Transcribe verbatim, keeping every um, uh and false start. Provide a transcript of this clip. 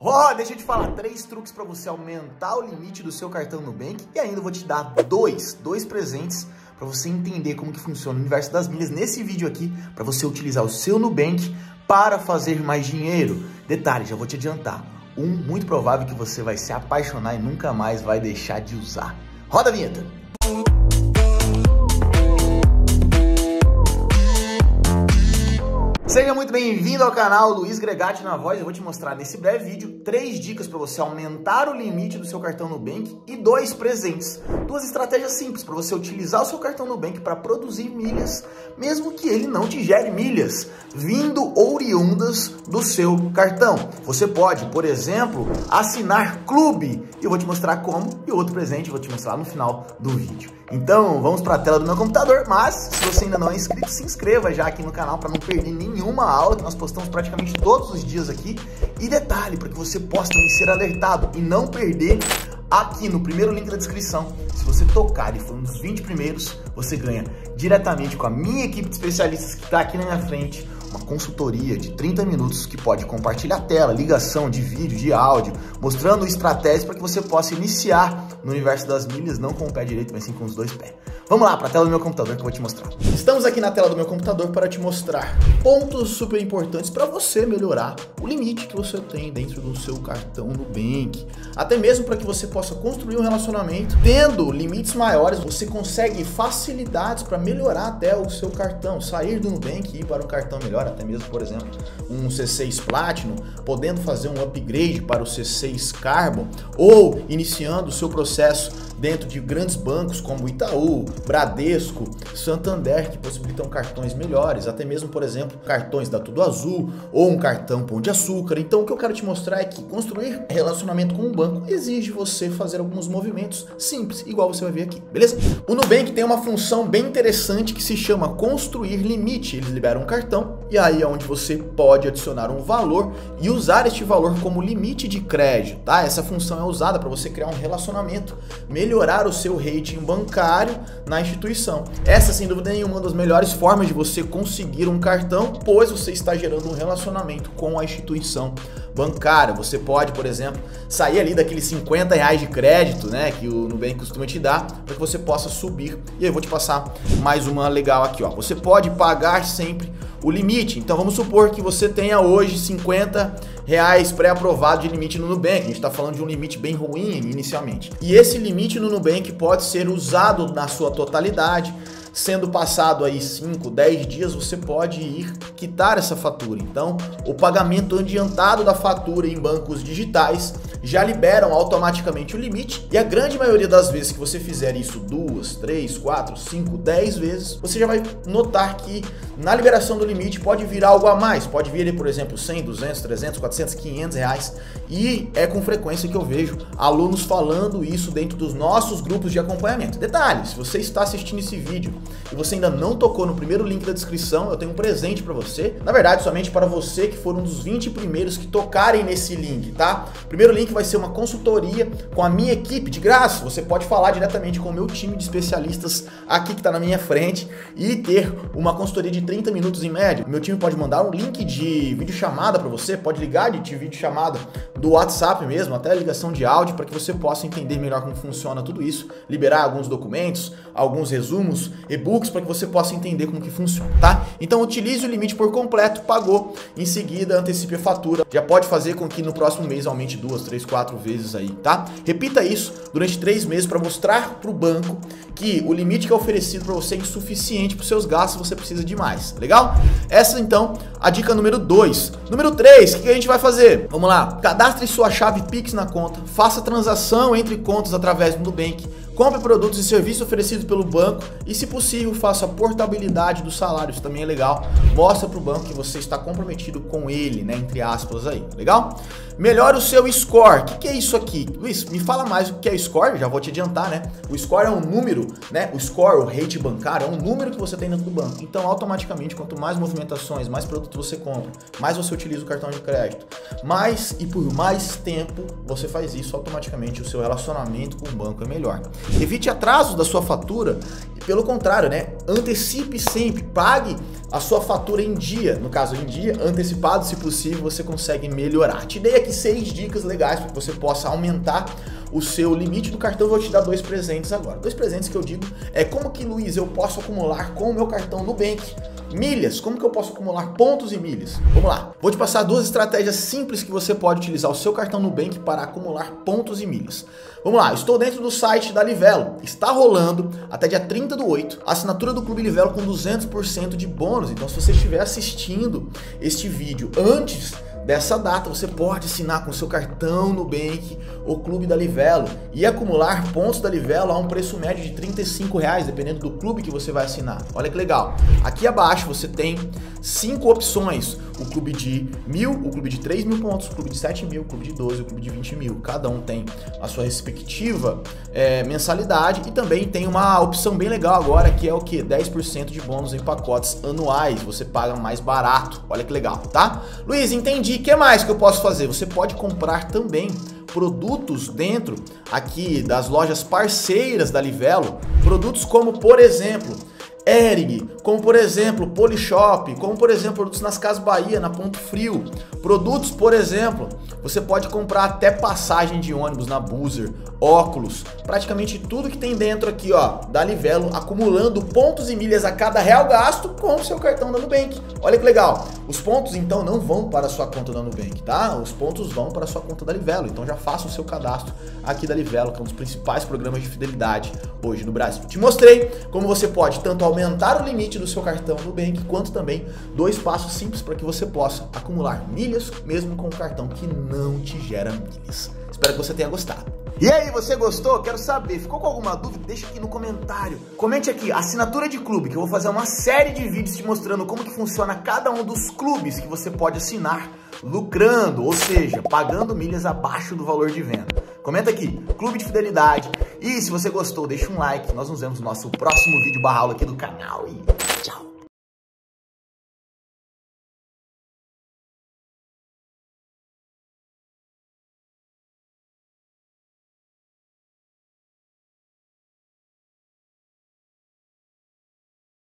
Ó, oh, deixa eu te falar, três truques para você aumentar o limite do seu cartão Nubank e ainda vou te dar dois, dois presentes para você entender como que funciona o universo das milhas nesse vídeo aqui, para você utilizar o seu Nubank para fazer mais dinheiro. Detalhe, já vou te adiantar, um muito provável que você vai se apaixonar e nunca mais vai deixar de usar. Roda a vinheta! Seja muito bem-vindo ao canal Luiz Gregatti na voz. Eu vou te mostrar nesse breve vídeo três dicas para você aumentar o limite do seu cartão Nubank e dois presentes. Duas estratégias simples para você utilizar o seu cartão Nubank para produzir milhas, mesmo que ele não te gere milhas, vindo oriundas do seu cartão. Você pode, por exemplo, assinar clube. E eu vou te mostrar como. E outro presente eu vou te mostrar no final do vídeo. Então, vamos para a tela do meu computador, mas se você ainda não é inscrito, se inscreva já aqui no canal para não perder nenhuma aula que nós postamos praticamente todos os dias aqui. E detalhe, para que você possa também ser alertado e não perder, aqui no primeiro link da descrição, se você tocar e for um dos vinte primeiros, você ganha diretamente com a minha equipe de especialistas que está aqui na minha frente, uma consultoria de trinta minutos que pode compartilhar tela, ligação de vídeo, de áudio, mostrando estratégias para que você possa iniciar no universo das milhas, não com o pé direito, mas sim com os dois pés. Vamos lá para a tela do meu computador que eu vou te mostrar. Estamos aqui na tela do meu computador para te mostrar pontos super importantes para você melhorar o limite que você tem dentro do seu cartão Nubank. Até mesmo para que você possa construir um relacionamento. Tendo limites maiores, você consegue facilidades para melhorar até o seu cartão. Sair do Nubank e ir para um cartão melhor, até mesmo, por exemplo, um C seis Platinum, podendo fazer um upgrade para o C seis Carbon ou iniciando o seu processo dentro de grandes bancos como Itaú, Bradesco, Santander, que possibilitam cartões melhores, até mesmo, por exemplo, cartões da Tudo Azul ou um cartão Pão de Açúcar. Então, o que eu quero te mostrar é que construir relacionamento com um banco exige você fazer alguns movimentos simples, igual você vai ver aqui, beleza? O Nubank tem uma função bem interessante que se chama construir limite. Eles liberam um cartão e aí é onde você pode adicionar um valor e usar este valor como limite de crédito, tá? Essa função é usada para você criar um relacionamento, melhorar o seu rating bancário na instituição. Essa, sem dúvida nenhuma, é uma das melhores formas de você conseguir um cartão, pois você está gerando um relacionamento com a instituição bancária. Você pode, por exemplo, sair ali daqueles cinquenta reais de crédito, né, que o Nubank costuma te dar, para que você possa subir. E aí eu vou te passar mais uma legal aqui, ó. Você pode pagar sempre o limite. Então vamos supor que você tenha hoje cinquenta reais pré-aprovado de limite no Nubank. A gente está falando de um limite bem ruim inicialmente. E esse limite no Nubank pode ser usado na sua totalidade. Sendo passado aí cinco, dez dias, você pode ir quitar essa fatura. Então, o pagamento adiantado da fatura em bancos digitais já liberam automaticamente o limite. E a grande maioria das vezes que você fizer isso duas, três, quatro, cinco, dez vezes, você já vai notar que na liberação do limite pode vir algo a mais. Pode vir ali, por exemplo, cem, duzentos, trezentos, quatrocentos, quinhentos reais. E é com frequência que eu vejo alunos falando isso dentro dos nossos grupos de acompanhamento. Detalhe, se você está assistindo esse vídeo e você ainda não tocou no primeiro link da descrição, eu tenho um presente para você. Na verdade, somente para você que for um dos vinte primeiros que tocarem nesse link, tá? O primeiro link vai ser uma consultoria com a minha equipe de graça. Você pode falar diretamente com o meu time de especialistas aqui que está na minha frente e ter uma consultoria de trinta minutos em média. O meu time pode mandar um link de videochamada para você, pode ligar de videochamada do WhatsApp mesmo, até ligação de áudio, para que você possa entender melhor como funciona tudo isso, liberar alguns documentos, alguns resumos, e-books, para que você possa entender como que funciona, tá? Então utilize o limite por completo, pagou, em seguida antecipe a fatura, já pode fazer com que no próximo mês aumente duas, três, quatro vezes aí, tá? Repita isso durante três meses para mostrar para o banco que o limite que é oferecido para você é insuficiente para os seus gastos, você precisa de mais, legal? Essa então a dica número dois. Número três, o que a gente vai fazer? Vamos lá, cadastre sua chave Pix na conta, faça transação entre contas através do Nubank, compre produtos e serviços oferecidos pelo banco e, se possível, faça a portabilidade dos salários, também é legal. Mostra para o banco que você está comprometido com ele, né, entre aspas aí, legal? Melhore o seu score. O que, que é isso aqui? Luiz, me fala mais o que é score, já vou te adiantar, né? O score é um número, né? O score, o rate bancário, é um número que você tem dentro do banco. Então, automaticamente, quanto mais movimentações, mais produtos você compra, mais você utiliza o cartão de crédito, mais e por mais tempo você faz isso, automaticamente o seu relacionamento com o banco é melhor. Evite atrasos da sua fatura e, pelo contrário, né, antecipe sempre, pague a sua fatura em dia. No caso, em dia, antecipado, se possível, você consegue melhorar. Te dei aqui seis dicas legais para que você possa aumentar o seu limite do cartão. Vou te dar dois presentes agora. Dois presentes que eu digo é como que, Luiz, eu posso acumular com o meu cartão Nubank milhas. Como que eu posso acumular pontos e milhas? Vamos lá. Vou te passar duas estratégias simples que você pode utilizar o seu cartão Nubank para acumular pontos e milhas. Vamos lá. Estou dentro do site da Livelo. Está rolando até dia trinta do oito a assinatura do Clube Livelo com duzentos por cento de bônus. Então, se você estiver assistindo este vídeo antes dessa data, você pode assinar com o seu cartão Nubank o Clube da Livelo e acumular pontos da Livelo a um preço médio de trinta e cinco reais, dependendo do clube que você vai assinar. Olha que legal. Aqui abaixo você tem cinco opções: o clube de mil, o clube de três mil pontos, o clube de sete mil, o clube de doze, o clube de vinte mil. Cada um tem a sua respectiva é, mensalidade, e também tem uma opção bem legal agora, que é o que? dez por cento de bônus em pacotes anuais. Você paga mais barato. Olha que legal, tá? Luiz, entendi. O que mais que eu posso fazer? Você pode comprar também produtos dentro aqui das lojas parceiras da Livelo, produtos como, por exemplo, Hering, como por exemplo Polishop, como por exemplo produtos nas Casas Bahia, na Ponto Frio, produtos, por exemplo, você pode comprar até passagem de ônibus na Buser, óculos, praticamente tudo que tem dentro aqui, ó, da Livelo, acumulando pontos e milhas a cada real gasto com o seu cartão da Nubank. Olha que legal. Os pontos então não vão para a sua conta da Nubank, tá? Os pontos vão para a sua conta da Livelo. Então já faça o seu cadastro aqui da Livelo, que é um dos principais programas de fidelidade hoje no Brasil. Te mostrei como você pode tanto aumentar o limite do seu cartão Nubank, quanto também dois passos simples para que você possa acumular milhas mesmo com um cartão que não te gera milhas. Espero que você tenha gostado. E aí, você gostou? Quero saber. Ficou com alguma dúvida? Deixa aqui no comentário. Comente aqui, assinatura de clube, que eu vou fazer uma série de vídeos te mostrando como que funciona cada um dos clubes que você pode assinar lucrando, ou seja, pagando milhas abaixo do valor de venda. Comenta aqui, clube de fidelidade. E se você gostou, deixa um like. Nós nos vemos no nosso próximo vídeo barra aula aqui do canal. E